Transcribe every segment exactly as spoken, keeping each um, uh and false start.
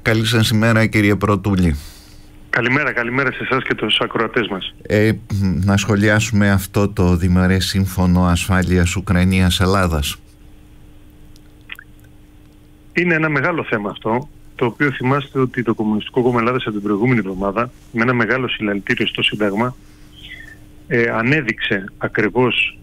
Καλή σας ημέρα, κύριε Πρωτούλη. Καλημέρα, καλημέρα σε εσάς και τους ακροατές μας. Ε, να σχολιάσουμε αυτό το διμερές σύμφωνο ασφάλειας Ουκρανίας-Ελλάδας. Είναι ένα μεγάλο θέμα αυτό, το οποίο θυμάστε ότι το Κομμουνιστικό Κόμμα Ελλάδας από την προηγούμενη εβδομάδα, με ένα μεγάλο συλλαλητήριο στο Σύνταγμα, ε, ανέδειξε ακριβώς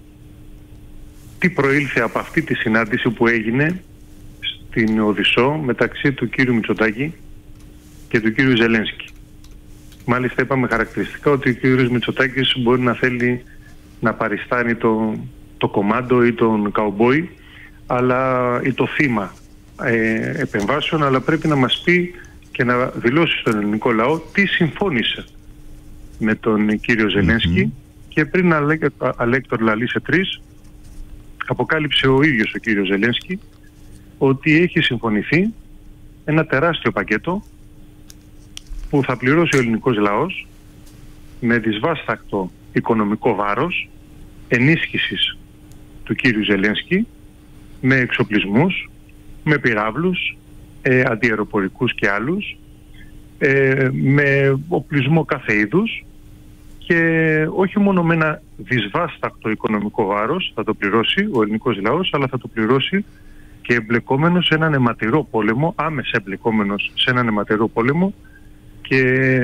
τι προήλθε από αυτή τη συνάντηση που έγινε στην Οδυσσό μεταξύ του κύριου Μητσοτάκη και του κύριου Ζελένσκι. Μάλιστα είπαμε χαρακτηριστικά ότι ο κύριος Μητσοτάκης μπορεί να θέλει να παριστάνει το, το κομμάντο ή τον καουμπόι, αλλά ή το θύμα ε, επεμβάσεων, αλλά πρέπει να μας πει και να δηλώσει στον ελληνικό λαό τι συμφώνησε με τον κύριο Ζελένσκι. Mm-hmm. Και πριν αλέκτορ λαλήσε τρεις, αποκάλυψε ο ίδιος ο κύριος Ζελένσκι ότι έχει συμφωνηθεί ένα τεράστιο πακέτο που θα πληρώσει ο ελληνικός λαός με δυσβάστακτο οικονομικό βάρος ενίσχυσης του κύριου Ζελένσκι, με εξοπλισμούς, με πυράβλους, ε, αντιαεροπορικούς και άλλους, ε, με οπλισμό κάθε είδους, και όχι μόνο με ένα δυσβάστακτο οικονομικό βάρος θα το πληρώσει ο ελληνικός λαός, αλλά θα το πληρώσει και εμπλεκόμενος σε έναν αιματηρό πόλεμο, άμεσα εμπλεκόμενος σε έναν αιματηρό πόλεμο και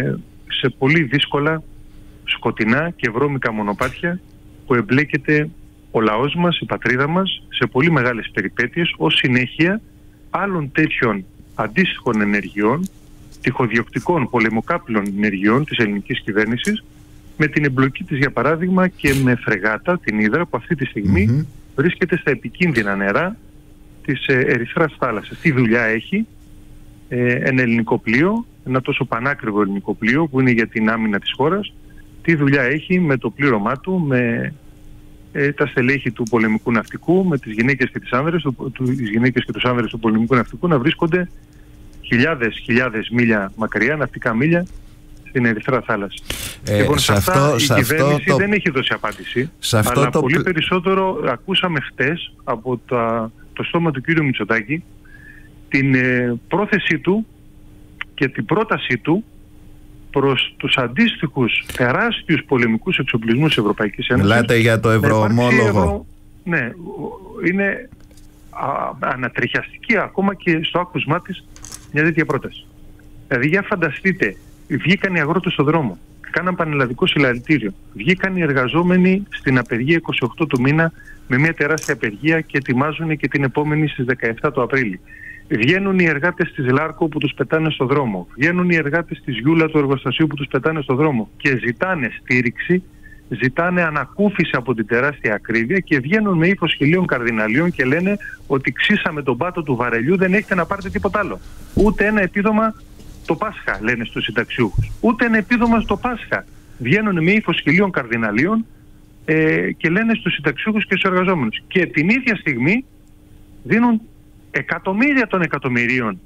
σε πολύ δύσκολα, σκοτεινά και βρώμικα μονοπάτια που εμπλέκεται ο λαός μας, η πατρίδα μας, σε πολύ μεγάλες περιπέτειες ως συνέχεια άλλων τέτοιων αντίστοιχων ενεργειών, τυχοδιοκτικών πολεμοκάπηλων ενεργειών της ελληνικής κυβέρνησης, με την εμπλοκή της για παράδειγμα και με φρεγάτα, την Ύδρα, που αυτή τη στιγμή mm-hmm. βρίσκεται στα επικίνδυνα νερά της ε, Ερυθράς θάλασσας. Τι δουλειά έχει ε, ένα ελληνικό πλοίο, ένα τόσο πανάκριβο ελληνικό πλοίο που είναι για την άμυνα της χώρας, τι δουλειά έχει με το πλήρωμά του, με ε, τα στελέχη του πολεμικού ναυτικού, με τις γυναίκες και, τις άνδρες, του, του, τις γυναίκες και τους άνδρες του πολεμικού ναυτικού να βρίσκονται χιλιάδες χιλιάδες μίλια μακριά, ναυτικά μίλια, στην Ερυθρά θάλασσα. Ε, λοιπόν, σε αυτά αυτό, η σε κυβέρνηση αυτό το... δεν έχει δώσει απάντηση, αλλά το... πολύ περισσότερο ακούσαμε χτες από τα, το στόμα του κύριου Μητσοτάκη την ε, πρόθεσή του και την πρότασή του προς τους αντίστοιχους τεράστιους πολεμικούς εξοπλισμούς της Ευρωπαϊκής Ένωσης. Μιλάτε για το ευρωομόλογο. Ευρω... Ναι, είναι α, ανατριχιαστική ακόμα και στο άκουσμά της μια τέτοια πρόταση. Δηλαδή για φανταστείτε, βγήκαν οι αγρότες στον δρόμο, κάναν πανελλαδικό συλλαλητήριο, βγήκαν οι εργαζόμενοι στην απεργία είκοσι οκτώ του μήνα με μια τεράστια απεργία και ετοιμάζουν και την επόμενη στις δεκαεπτά του Απρίλη. Βγαίνουν οι εργάτες της Λάρκο που τους πετάνε στο δρόμο, βγαίνουν οι εργάτες της Γιούλα του εργοστασίου που τους πετάνε στο δρόμο και ζητάνε στήριξη, ζητάνε ανακούφιση από την τεράστια ακρίβεια και βγαίνουν με ύφος χιλίων καρδιναλίων και λένε ότι ξύσαμε τον πάτο του βαρελιού, δεν έχετε να πάρετε τίποτα άλλο. Ούτε ένα επίδομα το Πάσχα, λένε στους συνταξιούχους. Ούτε ένα επίδομα στο Πάσχα. Βγαίνουν με ύφος χιλίων καρδιναλίων ε, και λένε στους συνταξιούχους και στους εργαζόμενους. Και την ίδια στιγμή δίνουν εκατομμύρια των εκατομμυρίων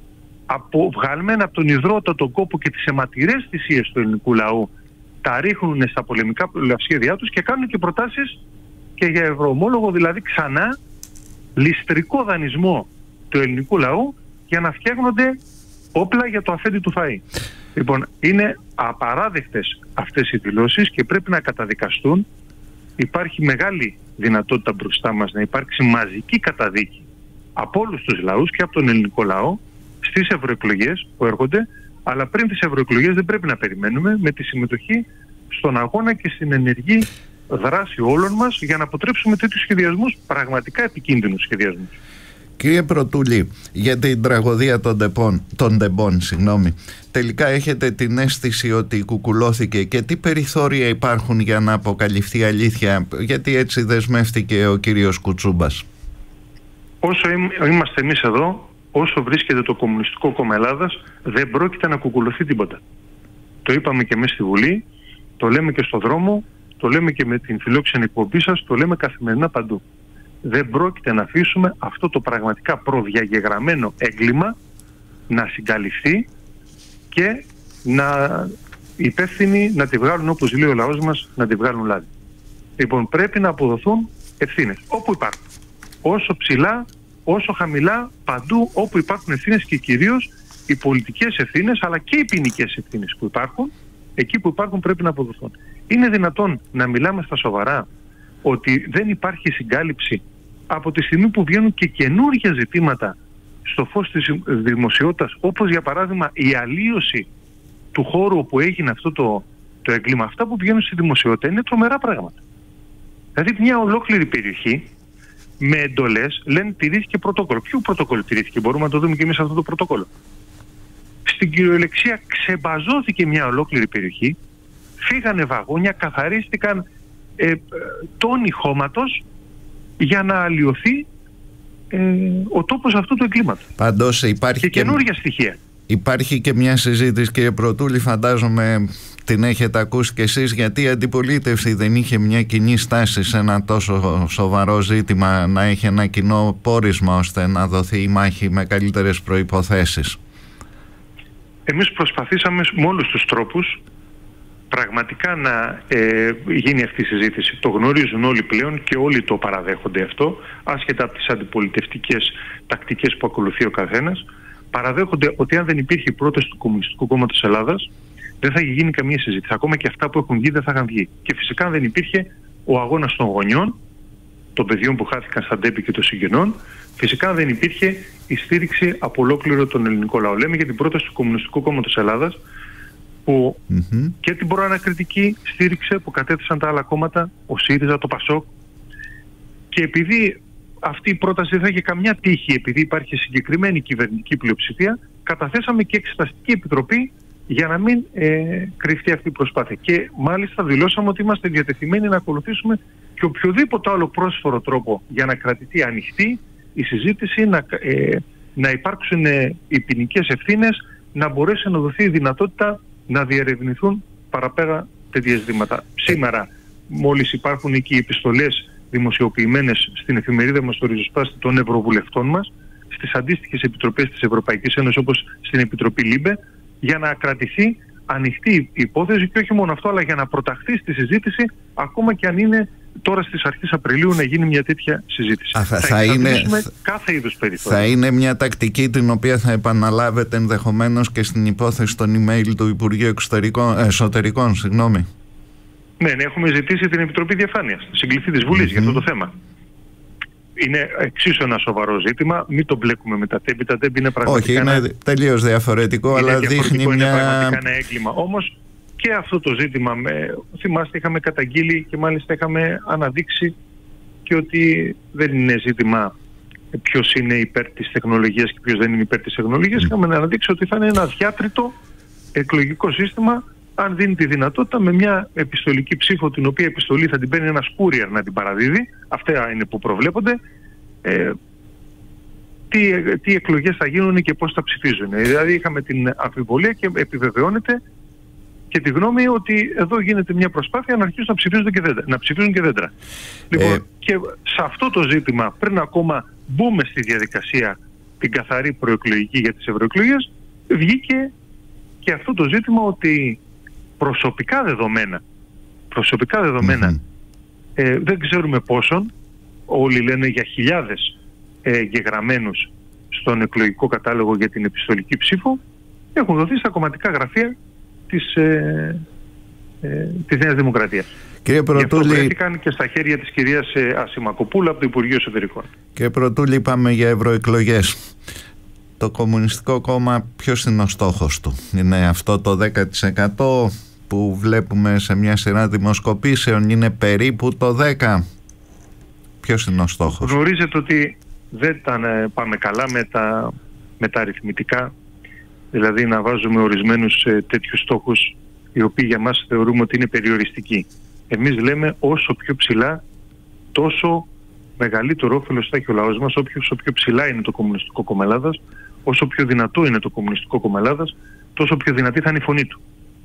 από, βγαλμένα από τον υδρότα, τον κόπο και τις αιματηρές θυσίες του ελληνικού λαού, τα ρίχνουν στα πολεμικά σχέδιά τους και κάνουν και προτάσεις και για ευρωομόλογο, δηλαδή ξανά ληστρικό δανεισμό του ελληνικού λαού για να φτιάχνονται όπλα για το αφέντη του φαΐ. Λοιπόν, είναι απαράδεκτες αυτές οι δηλώσεις και πρέπει να καταδικαστούν. Υπάρχει μεγάλη δυνατότητα μπροστά μας να υπάρξει μαζική καταδίκη από όλους τους λαούς και από τον ελληνικό λαό στις ευρωεκλογές που έρχονται, αλλά πριν τις ευρωεκλογές δεν πρέπει να περιμένουμε, με τη συμμετοχή στον αγώνα και στην ενεργή δράση όλων μας για να αποτρέψουμε τέτοιους σχεδιασμούς, πραγματικά επικίνδυνους σχεδιασμούς. Κύριε Πρωτούλη, για την τραγωδία των Ντεμπών, των Ντεμπών, συγγνώμη, τελικά έχετε την αίσθηση ότι κουκουλώθηκε και τι περιθώρια υπάρχουν για να αποκαλυφθεί αλήθεια, γιατί έτσι δεσμεύτηκε ο κύριος Κουτσούμπας? Όσο είμαστε εμείς εδώ, όσο βρίσκεται το Κομμουνιστικό Κόμμα Ελλάδας, δεν πρόκειται να κουκουλωθεί τίποτα. Το είπαμε και εμείς στη Βουλή, το λέμε και στο δρόμο, το λέμε και με την φιλόξενη εκπομπή σας, το λέμε καθημερινά παντού. Δεν πρόκειται να αφήσουμε αυτό το πραγματικά προδιαγεγραμμένο έγκλημα να συγκαλυφθεί και να υπεύθυνοι να τη βγάλουν, όπως λέει ο λαός μας, να τη βγάλουν λάδι. Λοιπόν, πρέπει να αποδοθούν ευθύνες όπου υπάρχουν. Όσο ψηλά, όσο χαμηλά, παντού όπου υπάρχουν ευθύνες και κυρίως οι πολιτικές ευθύνες αλλά και οι ποινικές ευθύνες που υπάρχουν, εκεί που υπάρχουν πρέπει να αποδοθούν. Είναι δυνατόν να μιλάμε στα σοβαρά ότι δεν υπάρχει συγκάλυψη από τη στιγμή που βγαίνουν και καινούργια ζητήματα στο φως της δημοσιότητας, όπως για παράδειγμα η αλλίωση του χώρου όπου έγινε αυτό το, το έγκλημα? Αυτά που βγαίνουν στη δημοσιότητα είναι τρομερά πράγματα. Δηλαδή μια ολόκληρη περιοχή με εντολές λένε τηρήθηκε πρωτόκολλο. Ποιο πρωτόκολλο τηρήθηκε? Μπορούμε να το δούμε και εμείς αυτό το πρωτόκολλο. Στην κυριολεξία ξεμπαζώθηκε μια ολόκληρη περιοχή, φύγανε βαγόνια, καθαρίστηκαν ε, τόνοι χώματος για να αλλοιωθεί ε, ο τόπος αυτού του εγκλήματος. Πάντως υπάρχει και και καινούργια στοιχεία. Υπάρχει και μια συζήτηση, κύριε Πρωτούλη, φαντάζομαι την έχετε ακούσει κι εσείς, γιατί η αντιπολίτευση δεν είχε μια κοινή στάση σε ένα τόσο σοβαρό ζήτημα, να έχει ένα κοινό πόρισμα ώστε να δοθεί η μάχη με καλύτερες προϋποθέσεις? Εμείς προσπαθήσαμε με όλους τους τρόπους πραγματικά να ε, γίνει αυτή η συζήτηση. Το γνωρίζουν όλοι πλέον και όλοι το παραδέχονται αυτό, άσχετα από τις αντιπολιτευτικές τακτικές που ακολουθεί ο καθένας. Παραδέχονται ότι αν δεν υπήρχε η πρόταση του Κομμουνιστικού Κόμματος Ελλάδας, δεν θα είχε γίνει καμία συζήτηση. Ακόμα και αυτά που έχουν βγει δεν θα είχαν βγει. Και φυσικά αν δεν υπήρχε ο αγώνας των γονιών, των παιδιών που χάθηκαν στα ντέπη και των συγγενών, φυσικά αν δεν υπήρχε η στήριξη από ολόκληρο τον ελληνικό λαό. Λέμε για την πρόταση του Κομμουνιστικού Κόμματος Ελλάδας, που mm-hmm. και την προανακριτική στήριξε, που κατέθεσαν τα άλλα κόμματα, ο ΣΥΡΙΖΑ, το ΠΑΣΟΚ. Και επειδή αυτή η πρόταση δεν θα είχε καμιά τύχη, επειδή υπάρχει συγκεκριμένη κυβερνητική πλειοψηφία, καταθέσαμε και εξεταστική επιτροπή για να μην ε, κρυφτεί αυτή η προσπάθεια. Και μάλιστα δηλώσαμε ότι είμαστε διατεθειμένοι να ακολουθήσουμε και οποιοδήποτε άλλο πρόσφορο τρόπο για να κρατηθεί ανοιχτή η συζήτηση, να, ε, να υπάρξουν ε, οι ποινικές ευθύνες, να μπορέσει να δοθεί η δυνατότητα να διερευνηθούν παραπέρα τέτοια ζητήματα. Σήμερα, μόλις υπάρχουν και οι επιστολές δημοσιοποιημένες στην εφημερίδα μας στο ριζοσπάστη των ευρωβουλευτών μας, στις αντίστοιχες επιτροπές της Ευρωπαϊκής Ένωσης, όπως στην Επιτροπή ΛΥΜΠΕ, για να κρατηθεί ανοιχτή η υπόθεση και όχι μόνο αυτό, αλλά για να προταχθεί στη συζήτηση, ακόμα και αν είναι τώρα στις αρχές Απριλίου να γίνει μια τέτοια συζήτηση. Α, θα θα είναι, κάθε είδους περιθώρια. Θα είναι μια τακτική την οποία θα επαναλάβετε ενδεχομένως και στην υπόθεση των email του Υπουργείου Εξωτερικών, Εσωτερικών, συγγνώμη. Ναι, ναι, έχουμε ζητήσει την Επιτροπή Διαφάνειας, συγκληθεί της Βουλής mm-hmm. για αυτό το θέμα. Είναι εξίσου ένα σοβαρό ζήτημα, μην το μπλέκουμε με τα τέμπη. Τα τέμπη είναι πραγματικά. Όχι, είναι ένα... τελείως διαφορετικό, είναι αλλά διαφορετικό, δείχνει είναι μια. πραγματικά ένα έγκλημα. Όμως και αυτό το ζήτημα, με... θυμάστε, είχαμε καταγγείλει και μάλιστα είχαμε αναδείξει και ότι δεν είναι ζήτημα ποιος είναι υπέρ της τεχνολογίας και ποιος δεν είναι υπέρ της τεχνολογίας. Mm. Είχαμε αναδείξει ότι θα είναι ένα διάτριτο εκλογικό σύστημα, αν δίνει τη δυνατότητα με μια επιστολική ψήφο, την οποία επιστολή θα την παίρνει ένας courier να την παραδίδει, αυτά είναι που προβλέπονται, ε, τι, τι εκλογές θα γίνουν και πώς θα ψηφίζουν. Δηλαδή είχαμε την αμφιβολία και επιβεβαιώνεται και τη γνώμη ότι εδώ γίνεται μια προσπάθεια να αρχίσουν να ψηφίζουν και δέντρα. Να ψηφίζουν και δέντρα. Ε... Λοιπόν, και σε αυτό το ζήτημα, πριν ακόμα μπούμε στη διαδικασία την καθαρή προεκλογική για τις ευρωεκλογές, βγήκε και αυτό το ζήτημα ότι προσωπικά δεδομένα, προσωπικά δεδομένα mm-hmm. ε, δεν ξέρουμε πόσον, όλοι λένε για χιλιάδες ε, γεγραμμένους στον εκλογικό κατάλογο για την επιστολική ψήφο, έχουν δοθεί στα κομματικά γραφεία της, ε, ε, της Νέας Δημοκρατίας. Κύριε Πρωτούλη, γι' αυτό βρέθηκαν και στα χέρια της κυρίας ε, Ασημακοπούλου από το Υπουργείο Εσωτερικών. Κύριε Πρωτούλη, πάμε για ευρωεκλογές. Το Κομμουνιστικό Κόμμα, ποιος είναι ο στόχος του? Είναι αυτό το δέκα τοις εκατό που βλέπουμε σε μια σειρά δημοσκοπήσεων? Είναι περίπου το δέκα τοις εκατό? Ποιος είναι ο στόχος? Γνωρίζετε ότι δεν τα πάμε καλά με τα, με τα αριθμητικά, δηλαδή να βάζουμε ορισμένους ε, τέτοιους στόχους οι οποίοι για μας θεωρούμε ότι είναι περιοριστικοί. Εμείς λέμε όσο πιο ψηλά, τόσο μεγαλύτερο όφελος θα έχει ο λαός μας, όσο πιο ψηλά είναι το Κομμουνιστικό Κόμμα Ελλάδας, όσο πιο δυνατό είναι το Κομμουνιστικό Κόμμα Ελλάδας, τόσο πιο δυνατή θα είναι η φωνή του.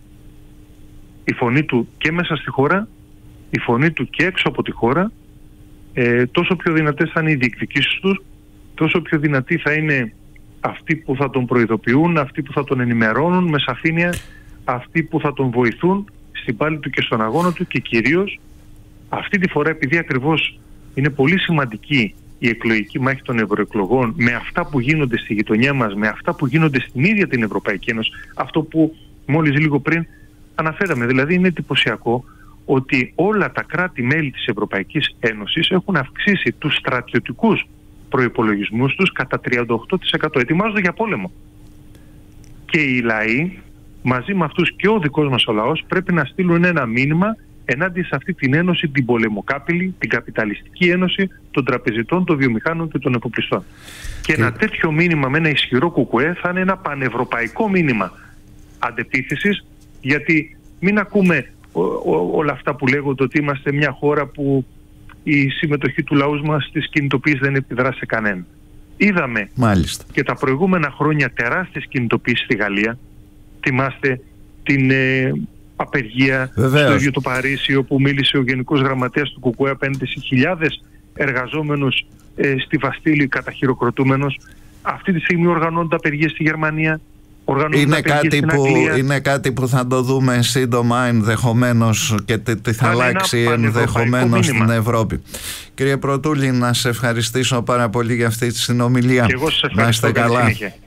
Η φωνή του και μέσα στη χώρα, η φωνή του και έξω από τη χώρα, ε, τόσο πιο δυνατές θα είναι οι διεκδικήσεις τους, τόσο πιο δυνατοί θα είναι αυτοί που θα τον προειδοποιούν, αυτοί που θα τον ενημερώνουν με σαφήνεια, αυτοί που θα τον βοηθούν στην πάλη του και στον αγώνα του, και κυρίως αυτή τη φορά, επειδή ακριβώς είναι πολύ σημαντική η εκλογική μάχη των ευρωεκλογών με αυτά που γίνονται στη γειτονιά μας, με αυτά που γίνονται στην ίδια την Ευρωπαϊκή Ένωση, αυτό που μόλις λίγο πριν αναφέραμε. Δηλαδή είναι εντυπωσιακό ότι όλα τα κράτη-μέλη της Ευρωπαϊκής Ένωσης έχουν αυξήσει τους στρατιωτικούς προϋπολογισμούς τους κατά τριάντα οκτώ τοις εκατό. Ετοιμάζονται για πόλεμο. Και οι λαοί, μαζί με αυτούς και ο δικός μας ο λαός, πρέπει να στείλουν ένα μήνυμα ενάντια σε αυτή την ένωση, την πολεμοκάπηλη, την καπιταλιστική ένωση των τραπεζιτών, των βιομηχάνων και των εφοπλιστών. Και ένα τέτοιο μήνυμα με ένα ισχυρό κουκουέ θα είναι ένα πανευρωπαϊκό μήνυμα αντεπίθεσης, γιατί μην ακούμε ό, ό, όλα αυτά που λέγονται ότι είμαστε μια χώρα που η συμμετοχή του λαού μας στις κινητοποίησεις δεν επιδρά σε κανένα. Είδαμε Μάλιστα. και τα προηγούμενα χρόνια τεράστιες κινητοποίησεις στη Γαλλία. Θυμάστε την ε, απεργία Βεβαίως. στο ίδιο το Παρίσι, όπου μίλησε ο Γενικός Γραμματέας του ΚΚΕ απέναντι σε χιλιάδες εργαζόμενους ε, στη Βαστίλη καταχειροκροτούμενους. Αυτή τη στιγμή οργανώνονται απεργίες στη Γερμανία. Είναι κάτι, που, είναι κάτι που θα το δούμε σύντομα ενδεχομένως και τι θα αλλάξει ενδεχομένως στην Ευρώπη. Κύριε Πρωτούλη, να σε ευχαριστήσω πάρα πολύ για αυτή τη συνομιλία. Και εγώ σας ευχαριστώ. Να είστε καλά.